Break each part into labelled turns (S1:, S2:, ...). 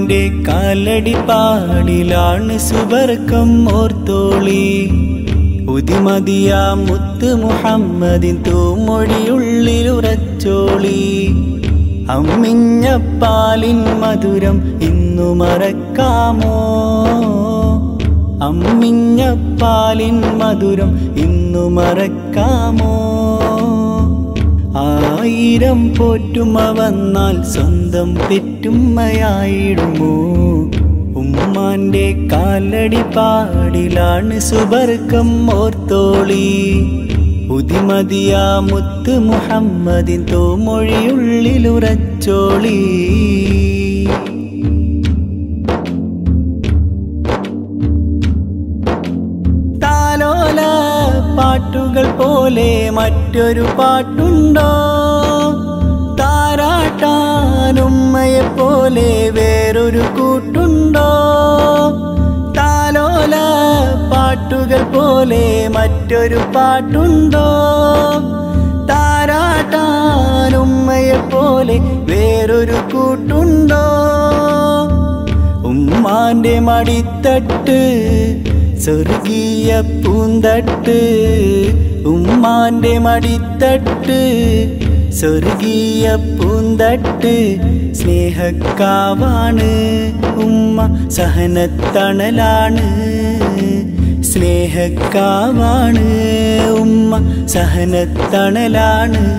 S1: ഉമ്മാന്റെ കാലടി പാടിലാണ് സുബർക്കം ഓർത്തോളി. ഉദിമതിയാ മുത്ത് മുഹമ്മദിൻ തൂമൊഴിയുള്ളിലുറച്ചോളി. അമ്മിഞ്ഞ പാലിൻ മധുരം ഇന്നു മറക്കാമോ? അമ്മിഞ്ഞ പാലിൻ മധുരം ഇന്നു മറക്കാമോ? ആയിരം പോറ്റുമ വന്നാൽ സ്വന്തം പെറ്റുമ്മയായിടുമോ? ഉമ്മാന്റെ കാലടി പാടിലാണ് സുബർക്കം ഓർത്തോളി. ഉദിമതിയാ മുത്ത് മുഹമ്മദിൻ തൂമൊഴിയുള്ളിലുറച്ചോളി. താലോല പാട്ടുകൾ പോലെ മറ്റൊരു പാട്ടുണ്ടോ? താരാട്ടാനുമ്മയെ പോലെ വേറൊരു കൂട്ടുണ്ടോ? താലോല പാട്ടുകൾ പോലെ മറ്റൊരു പാട്ടുണ്ടോ? താരാട്ടാനുമ്മയെ പോലെ വേറൊരു കൂട്ടുണ്ടോ? ഉമ്മാന്റെ മടിത്തട്ട് സ്വർഗീയ പൂന്തട്ട്. ഉമ്മാന്റെ മടിത്തട്ട് സ്വർഗീയ പൂന്തട്ട്. സ്നേഹക്കാവാണ് ഉമ്മ സഹനത്തണലാണ്. സ്നേഹക്കാവാണ് ഉമ്മ സഹനത്തണലാണ്.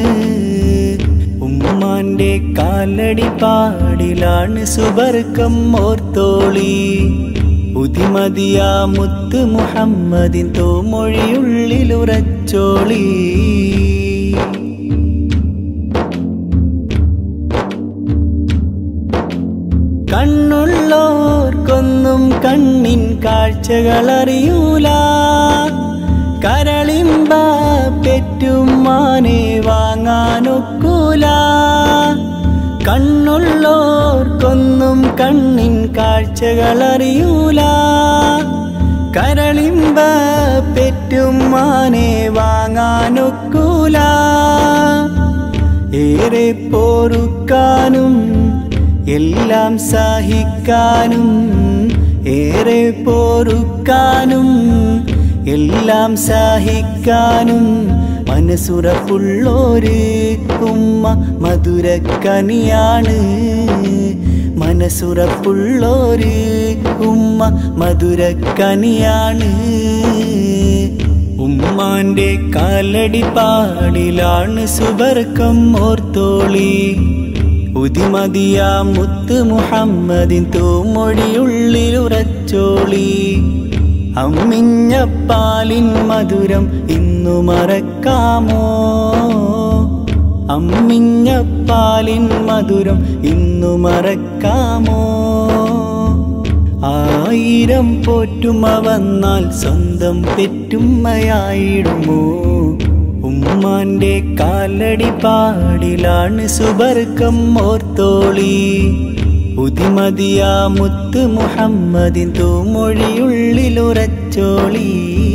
S1: ഉമ്മാന്റെ കാലടി പാടിലാണ് സുബർക്കം ഓർത്തോളി. ഉദിമതിയാ മുത്ത് മുഹമ്മദിൻ തൂമൊഴിയുള്ളിലുറച്ചോളി. കണ്ണുള്ളോർക്കൊന്നും കണ്ണിൻ കാഴ്ചകളറിയൂല. കരളിമ്പ പെറ്റുമ്മാനെ വാങ്ങാനൊക്കൂല. കണ്ണുള്ളോർക്കൊന്നും കണ്ണിൻ കാഴ്ചകളറിയൂല. കരളിമ്പ പെറ്റുമ്മാനെ വാങ്ങാനൊക്കൂല. ഏറെ പോറുക്കാനും എല്ലാം സഹിക്കാനും. ഏറെ പോറുക്കാനും എല്ലാം സഹിക്കാനും മനസ്സുറപ്പുള്ളോര് ഉമ്മ മധുരക്കനിയാണ്. മനസ്സുറപ്പുള്ളോര് ഉമ്മ മധുരക്കനിയാണ്. ഉമ്മാന്റെ കാലടി പാടിലാണ് സുബർക്കം ഓർത്തോളി. ഉദിമതിയാ മുത്ത് മുഹമ്മദിൻ തൂമൊഴിയുള്ളിലുറച്ചോളി. അമ്മിഞ്ഞ പാലിൻ മധുരം ഇന്നു മറക്കാമോ? അമ്മിഞ്ഞ പാലിൻ മധുരം ഇന്നു മറക്കാമോ? ആയിരം പോറ്റുമ വന്നാൽ സ്വന്തം പെറ്റുമ്മയായിടുമോ? ഉമ്മാന്റെ കാലടി പാടിലാണ് സുബർക്കം ഓർത്തോളി. ഉദിമതിയാ മുത്ത് മുഹമ്മദിൻ തൂമൊഴിയുള്ളിലുറച്ചോളി.